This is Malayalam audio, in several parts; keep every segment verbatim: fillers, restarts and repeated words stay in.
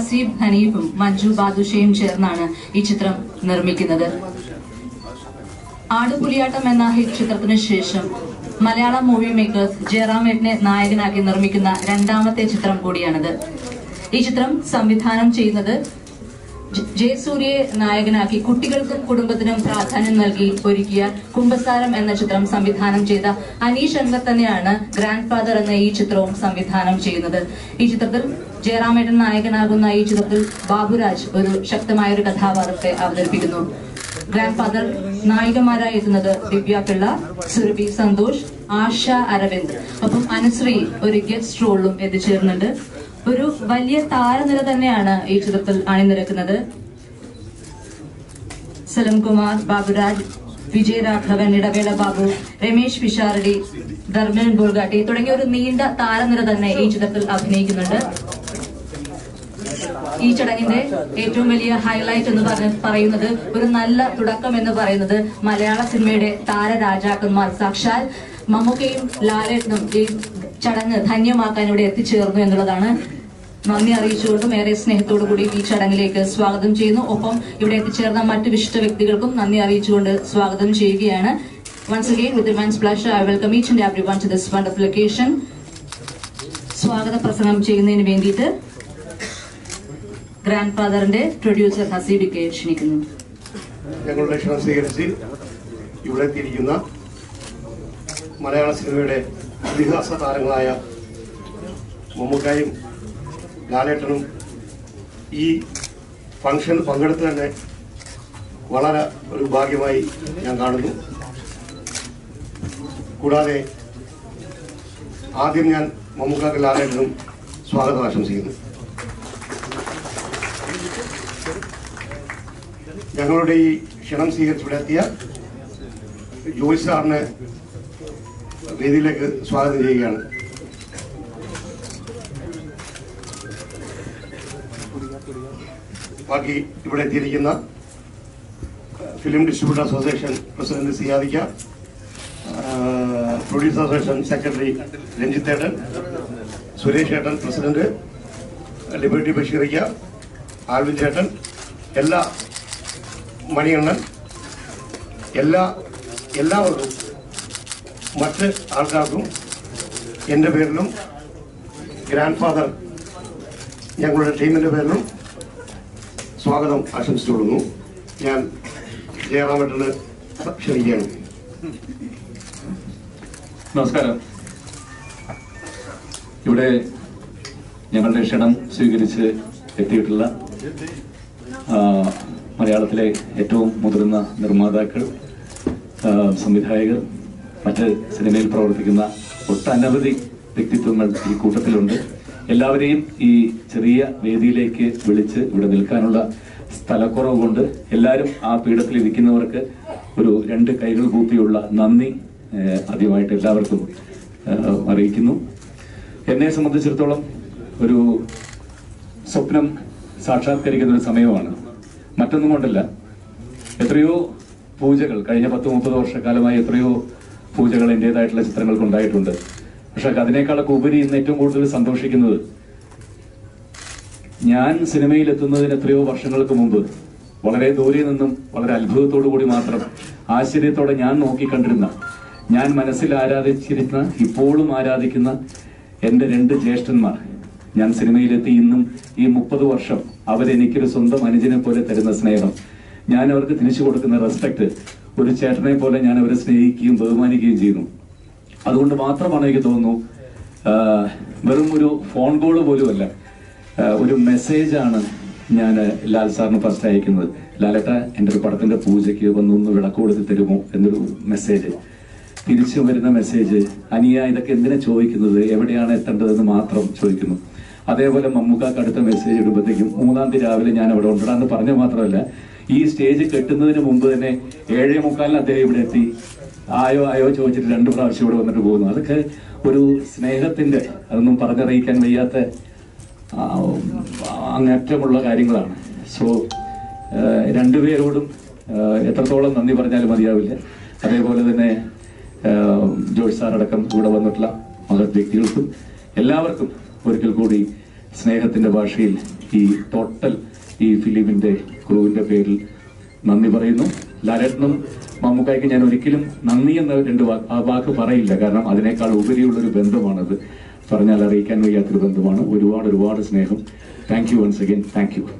ഹസീബ് ഹനീഫും മഞ്ജു ബാദുഷയും ചേർന്നാണ് ഈ ചിത്രം നിർമ്മിക്കുന്നത്. ആടുപുലിയാട്ടം എന്ന ഹിറ്റ് ചിത്രത്തിന് ശേഷം മലയാളം മൂവി മേക്കേഴ്സ് ജയറാമേട്ടനെ നായകനാക്കി നിർമ്മിക്കുന്ന രണ്ടാമത്തെ ചിത്രം കൂടിയാണിത്. ഈ ചിത്രം സംവിധാനം ചെയ്യുന്നത് ജയസൂര്യയെ നായകനാക്കി കുട്ടികൾക്കും കുടുംബത്തിനും പ്രാധാന്യം നൽകി ഒരുക്കിയ കുംഭസാരം എന്ന ചിത്രം സംവിധാനം ചെയ്ത അനീഷ് ശങ്കർ തന്നെയാണ് ഗ്രാൻഡ് ഫാദർ എന്ന ഈ ചിത്രവും സംവിധാനം ചെയ്യുന്നത്. ഈ ചിത്രത്തിൽ ജയറാമേട്ടൻ നായകനാകുന്ന ഈ ചിത്രത്തിൽ ബാബുരാജ് ഒരു ശക്തമായ ഒരു കഥാപാത്രത്തെ അവതരിപ്പിക്കുന്നു. ഗ്രാൻഡ് ഫാദർ നായികമാരായി എത്തുന്നത് ദിവ്യ പിള്ള, സുരഭി സന്തോഷ്, ആശ അരവിന്ദ്, ഒപ്പം അനുശ്രീ ഒരു ഗസ്റ്റ് റോളിലും എത്തിച്ചേർന്നുണ്ട്. ഒരു വലിയ താരനിര തന്നെയാണ് ഈ ചിത്രത്തിൽ അണിനിരക്കുന്നത്. സലംകുമാർ, ബാബുരാജ്, വിജയരാഘവൻ, ഇടവേള ബാബു, രമേശ് പിഷാരടി, ധർമ്മൻ ബോൾഗാട്ടി തുടങ്ങിയ ഒരു നീണ്ട താരനിര തന്നെ ഈ ചിത്രത്തിൽ അഭിനയിക്കുന്നുണ്ട്. ഈ ചടങ്ങിന്റെ ഏറ്റവും വലിയ ഹൈലൈറ്റ് എന്ന് പറഞ്ഞ പറയുന്നത് ഒരു നല്ല തുടക്കം എന്ന് പറയുന്നത് മലയാള സിനിമയുടെ താരരാജാക്കന്മാർ സാക്ഷാൽ മമ്മൂക്കയും ലാലേട്ടനും ഈ ചടങ്ങ് ധന്യമാക്കാൻ ഇവിടെ എത്തിച്ചേർന്നു എന്നുള്ളതാണ്. നന്ദി അറിയിച്ചുകൊണ്ടും ഏറെ സ്നേഹത്തോടു കൂടി ഈ ചടങ്ങിലേക്ക് സ്വാഗതം ചെയ്യുന്നു. ഒപ്പം ഇവിടെ എത്തിച്ചേർന്ന മറ്റു വിശിഷ്ട വ്യക്തികൾക്കും നന്ദി അറിയിച്ചുകൊണ്ട് സ്വാഗതം ചെയ്യുകയാണ്. Once again, with immense pleasure, I welcome each and everyone to this wonderful occasion. സ്വാഗത പ്രസംഗം ചെയ്യുന്നതിന് വേണ്ടിയിട്ട് ഗ്രാൻഡ് ഫാദറിന്റെ പ്രൊഡ്യൂസർ ഹസീബിക്കെ ക്ഷണിക്കുന്നു. ഞങ്ങളുടെ ക്ഷണം സ്വീകരിച്ച് ഇവിടെ എത്തിയിരിക്കുന്ന മലയാള സിനിമയുടെ ഇതിഹാസ താരങ്ങളായ മമ്മൂക്കായും ലാലേട്ടനും ഈ ഫംഗ്ഷൻ പങ്കെടുത്ത് തന്നെ വളരെ ഒരു ഭാഗ്യമായി ഞാൻ കാണുന്നു. കൂടാതെ ആദ്യം ഞാൻ മമ്മൂക്കാക്ക് ലാലേട്ടനും സ്വാഗതം ആശംസിക്കുന്നു. ഞങ്ങളുടെ ഈ ക്ഷണം സ്വീകരിച്ച് ഇവിടെ എത്തിയ ജോയ് സാറിനെ വേദിയിലേക്ക് സ്വാഗതം ചെയ്യുകയാണ്. ബാക്കി ഇവിടെ എത്തിയിരിക്കുന്ന ഫിലിം ഡിസ്ട്രിബ്യൂട്ടർ അസോസിയേഷൻ പ്രസിഡന്റ് സിയാദിക്ക, പ്രൊഡ്യൂസർ അസോസിയേഷൻ സെക്രട്ടറി രഞ്ജിത്ത് ഏട്ടൻ, സുരേഷ് ഏട്ടൻ പ്രസിഡന്റ്, ലിബർട്ടി ബഷീറിക്ക, ആൽവിൻ ചേട്ടൻ, എല്ലാ മണിയണ്ണൻ, എല്ലാ എല്ലാവർക്കും മറ്റ് ആൾക്കാർക്കും എൻ്റെ പേരിലും ഗ്രാൻഡ് ഫാദർ ഞങ്ങളുടെ ടീമിൻ്റെ പേരിലും സ്വാഗതം ആശംസിച്ചുകൊള്ളുന്നു. ഞാൻ ജയറാമേട്ടന് ക്ഷണിക്കുകയാണ്. നമസ്കാരം. ഇവിടെ ഞങ്ങളുടെ ക്ഷണം സ്വീകരിച്ച് എത്തിയിട്ടുള്ള മലയാളത്തിലെ ഏറ്റവും മുതിർന്ന നിർമ്മാതാക്കൾ, സംവിധായകർ, മറ്റ് സിനിമയിൽ പ്രവർത്തിക്കുന്ന ഒട്ടനവധി വ്യക്തിത്വങ്ങൾ ഈ കൂട്ടത്തിലുണ്ട്. എല്ലാവരെയും ഈ ചെറിയ വേദിയിലേക്ക് വിളിച്ച് ഇവിടെ നിൽക്കാനുള്ള സ്ഥലക്കുറവ് കൊണ്ട് എല്ലാവരും ആ പീഠത്തിൽ ഇരിക്കുന്നവർക്ക് ഒരു രണ്ട് കൈകൾ കൂപ്പിയുള്ള നന്ദി ആദ്യമായിട്ട് എല്ലാവർക്കും അറിയിക്കുന്നു. എന്നെ സംബന്ധിച്ചിടത്തോളം ഒരു സ്വപ്നം സാക്ഷാത്കരിക്കുന്ന ഒരു സമയമാണ്. മറ്റൊന്നും കൊണ്ടല്ല, എത്രയോ പൂജകൾ കഴിഞ്ഞ പത്ത് മുപ്പത് വർഷക്കാലമായി എത്രയോ പൂജകൾ എൻ്റേതായിട്ടുള്ള ചിത്രങ്ങൾക്ക് ഉണ്ടായിട്ടുണ്ട്. പക്ഷെ അതിനേക്കാളൊക്കെ ഉപരി ഇന്ന് ഏറ്റവും കൂടുതൽ സന്തോഷിക്കുന്നത് ഞാൻ സിനിമയിൽ എത്തുന്നതിന് എത്രയോ വർഷങ്ങൾക്ക് മുമ്പ് വളരെ ദൂരെ നിന്നും വളരെ അത്ഭുതത്തോടു കൂടി മാത്രം ആശ്ചര്യത്തോടെ ഞാൻ നോക്കിക്കണ്ടിരുന്ന, ഞാൻ മനസ്സിൽ ആരാധിച്ചിരുന്ന, ഇപ്പോഴും ആരാധിക്കുന്ന എൻ്റെ രണ്ട് ജ്യേഷ്ഠന്മാർ ഞാൻ സിനിമയിലെത്തി ഇന്നും ഈ മുപ്പത് വർഷം അവരെനിക്കൊരു സ്വന്തം അനുജനെ പോലെ തരുന്ന സ്നേഹം, ഞാൻ അവർക്ക് തിരിച്ചു കൊടുക്കുന്ന റെസ്പെക്ട്, ഒരു ചേട്ടനെ പോലെ ഞാൻ അവരെ സ്നേഹിക്കുകയും ബഹുമാനിക്കുകയും ചെയ്യുന്നു. അതുകൊണ്ട് മാത്രമാണ് എനിക്ക് തോന്നുന്നു വെറും ഒരു ഫോൺ കോൾ പോലുമല്ല, ഒരു മെസ്സേജാണ് ഞാൻ ലാൽ സാറിന് ഫസ്റ്റ് അയക്കുന്നത്. ലാലേട്ട, എൻ്റെ ഒരു പടത്തിൻ്റെ പൂജയ്ക്ക് വന്നൊന്ന് വിളക്ക് കൊടുത്ത് തരുമോ എന്നൊരു മെസ്സേജ്. തിരിച്ചു വരുന്ന മെസ്സേജ്, അനിയ ഇതൊക്കെ എന്തിനാ ചോദിക്കുന്നത്, എവിടെയാണ് എത്തേണ്ടതെന്ന് മാത്രം ചോദിക്കുന്നു. അതേപോലെ മമ്മൂക്കാക്ക് അടുത്ത മെസ്സേജ് ഇടുമ്പോഴത്തേക്കും മൂന്നാം തീയതി രാവിലെ ഞാൻ അവിടെ ഉണ്ടാന്ന് പറഞ്ഞ മാത്രമല്ല, ഈ സ്റ്റേജ് കെട്ടുന്നതിന് മുമ്പ് തന്നെ ഏഴേ മുക്കാലിന് അദ്ദേഹം ഇവിടെ എത്തി ആയോ ആയോ ചോദിച്ചിട്ട് രണ്ട് പ്രാവശ്യം ഇവിടെ വന്നിട്ട് പോകുന്നു. അതൊക്കെ ഒരു സ്നേഹത്തിന്റെ, അതൊന്നും പറഞ്ഞറിയിക്കാൻ വയ്യാത്ത അങ്ങേറ്റമുള്ള കാര്യങ്ങളാണ്. സോ രണ്ടുപേരോടും എത്രത്തോളം നന്ദി പറഞ്ഞാലും മതിയാവില്ല. അതേപോലെ തന്നെ ജോയ് സാറടക്കം ഇവിടെ വന്നിട്ടുള്ള മഹത് വ്യക്തികൾക്കും എല്ലാവർക്കും ഒരിക്കൽ കൂടി സ്നേഹത്തിന്റെ ഭാഷയിൽ ഈ ടോട്ടൽ ഈ ഫിലിമിന്റെ ക്രൂവിന്റെ പേരിൽ നന്ദി പറയുന്നു. ലാലേട്ടനും മമ്മൂക്കായ്ക്ക് ഞാൻ ഒരിക്കലും നന്ദി എന്ന രണ്ട് ആ വാക്ക് പറയില്ല, കാരണം അതിനേക്കാൾ ഉപരിയുള്ളൊരു ബന്ധമാണത്. പറഞ്ഞാൽ അറിയിക്കാൻ വയ്യാത്തൊരു ബന്ധമാണ്. ഒരുപാട് ഒരുപാട് സ്നേഹം. Thank you once again. Thank you.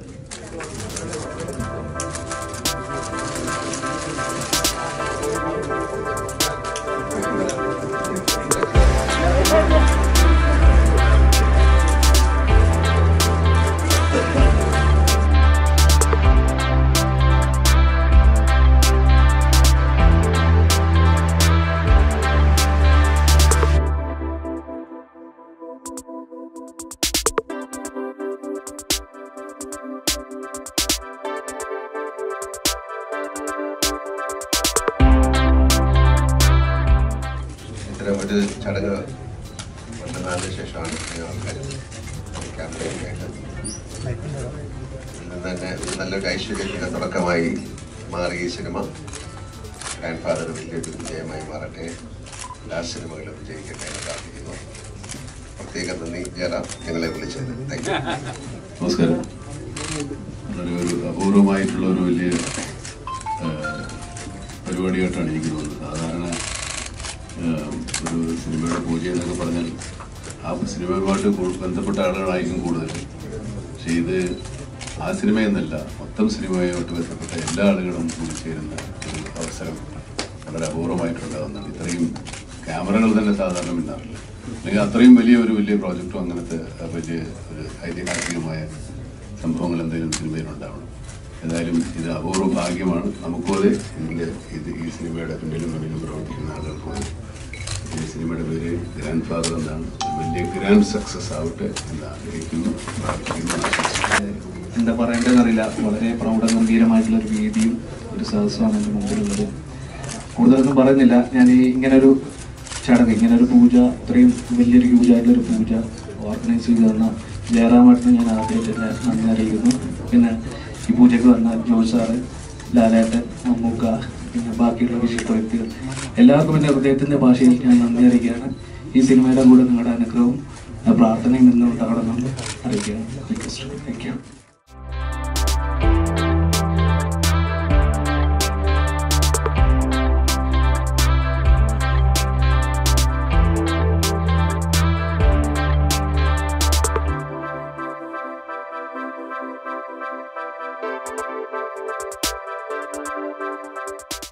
ഒരു ചടങ്ങ് വളരെ നാളിന് ശേഷമാണ് ആൾക്കാർ ക്യാമ്പയിനായിട്ട് ഇന്ന് തന്നെ നല്ലൊരു ഐശ്വര്യത്തിൻ്റെ തുടക്കമായി മാറി ഈ സിനിമ. ഗ്രാൻഡ് ഫാദർ വലിയൊരു വിജയമായി മാറട്ടെ, എല്ലാ സിനിമകളും വിജയിക്കട്ടെ എന്ന് പ്രാർത്ഥിക്കുന്നു. പ്രത്യേക നന്ദി ജയറാം ഞങ്ങളെ വിളിച്ചത്. Thank you. നമസ്കാരം. വളരെ ഒരു അപൂർവമായിട്ടുള്ള ഒരു വലിയ പരിപാടിയായിട്ടാണ് എനിക്ക് തോന്നുന്നത്. സാധാരണ ഒരു സിനിമയുടെ പൂജ എന്നൊക്കെ പറഞ്ഞാൽ ആ സിനിമയുമായിട്ട് ബന്ധപ്പെട്ട ആളുകളായിരിക്കും കൂടുതൽ. പക്ഷേ ഇത് ആ സിനിമയെന്നല്ല, മൊത്തം സിനിമയുമായിട്ട് ബന്ധപ്പെട്ട എല്ലാ ആളുകളും കൂടി ചേരുന്ന ഒരു അവസരം വളരെ അപൂർവമായിട്ടുണ്ടാകുന്നതാണ്. ഇത്രയും ക്യാമറകൾ തന്നെ സാധാരണ ഉണ്ടാവില്ല, അല്ലെങ്കിൽ അത്രയും വലിയ ഒരു വലിയ പ്രോജക്റ്റും അങ്ങനത്തെ വലിയ ഒരു ഐതിഹാസികമായ സംഭവങ്ങൾ എന്തെങ്കിലും സിനിമയിലുണ്ടാവണം. ഏതായാലും ഇത് അപൂർവ ഭാഗ്യമാണ് നമുക്കും അതെ, ഇതിൻ്റെ ഇത് ഈ സിനിമയുടെ പിന്നിലും മുന്നിലും പ്രവർത്തിക്കുന്ന ആളുകൾക്കും അതെ. ഈ സിനിമയുടെ പേര് ഗ്രാൻഡ് ഫാദർ എന്നാണ്. വലിയ ഗ്രാൻഡ് സക്സസ് ആവട്ടെ എന്ന് ആഗ്രഹിക്കുന്നു, പ്രാർത്ഥിക്കുന്നു. എന്താ പറയേണ്ടതെന്നറിയില്ല. വളരെ പ്രൗഢഗംഭീരമായിട്ടുള്ളൊരു വേദിയും ഒരു സദസ്സുമാണ് എൻ്റെ മുമ്പിലുള്ളത്. കൂടുതലൊന്നും പറയുന്നില്ല. ഞാൻ ഈ ഇങ്ങനൊരു ചടങ്ങ്, ഇങ്ങനൊരു പൂജ, ഇത്രയും വലിയൊരു ഹ്യൂജായിട്ടുള്ളൊരു പൂജ ഓർഗനൈസ് ചെയ്ത് തന്ന ജയറാമായിട്ടിന് ഞാൻ ആദ്യമായിട്ട് തന്നെ നന്ദി അറിയിക്കുന്നു. പിന്നെ ഈ പൂജയ്ക്ക് വന്ന ജോസ് സാറ്, ലാലേട്ടൻ, മമ്മൂക്ക, പിന്നെ ബാക്കിയുള്ള വിശിഷ്ട വ്യക്തികൾ എല്ലാവർക്കും എൻ്റെ ഹൃദയത്തിൻ്റെ ഭാഷയിൽ ഞാൻ നന്ദി അറിയിക്കുകയാണ്. ഈ സിനിമയുടെ കൂടെ നിങ്ങളുടെ അനുഗ്രഹവും പ്രാർത്ഥനയും നിന്നുണ്ടാകണമെന്ന് അറിയിക്കുകയാണ്. Thank U.